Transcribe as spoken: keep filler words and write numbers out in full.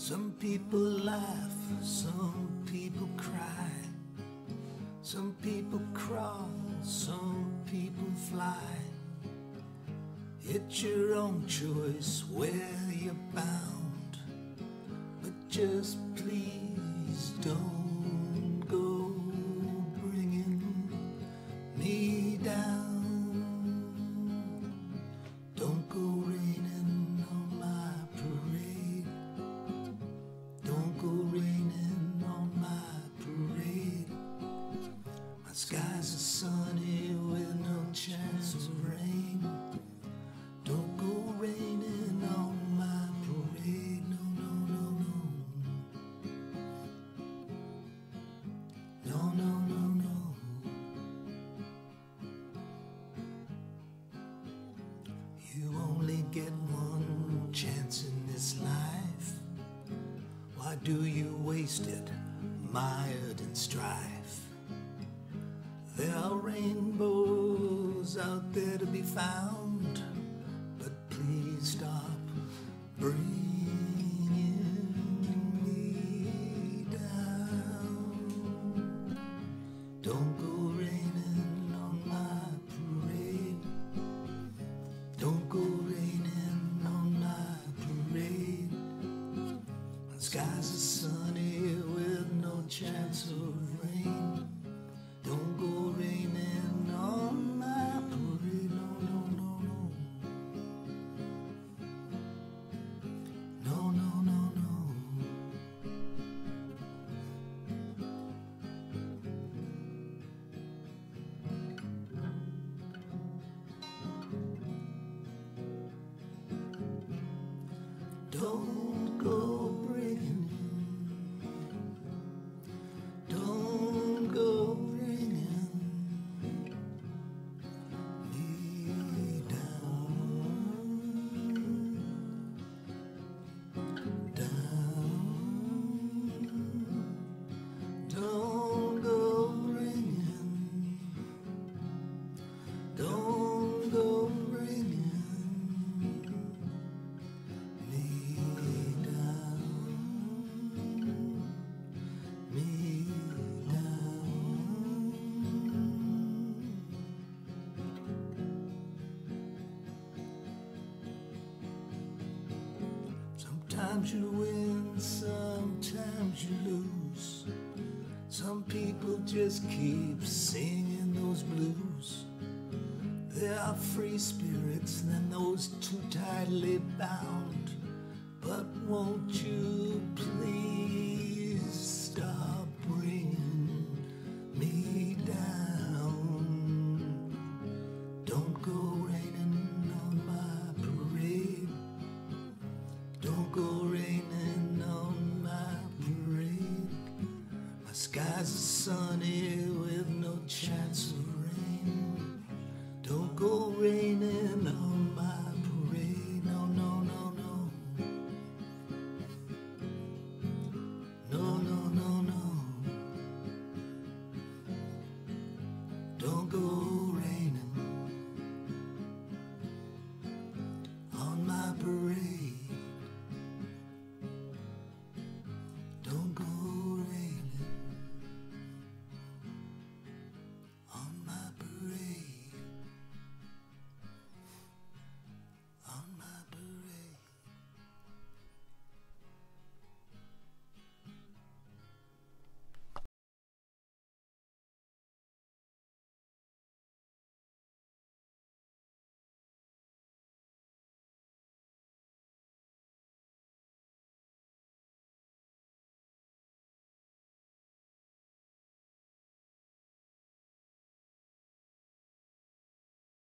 Some people laugh, some people cry, some people crawl, some people fly. It's your own choice where you're bound, but just please don't go bringing me down. Don't go raining on my parade. Don't go raining on my parade. My skies are sunny with no chance of rain. Don't go raining on my parade. No, no, no, no. No, no, no, no. You only get one chance in this life. Why do you waste it, mired in strife? There are rainbows out there to be found, but please stop bringing me down. Don't go raining on my parade. Don't go raining on my parade. My skies are sunny with no chance of rain. Don't go raining on my parade. No, no, no, no. No, no, no, no. Don't go bringing, don't go bringing me down, down. Don't go bringing, don't go bringing Sometimes you win, sometimes you lose. Some people just keep singing those blues. There are free spirits than those too tightly bound. But won't you please stop bringing me down? Don't go raining on my parade. Don't go raining on my parade. My skies are sunny with no chance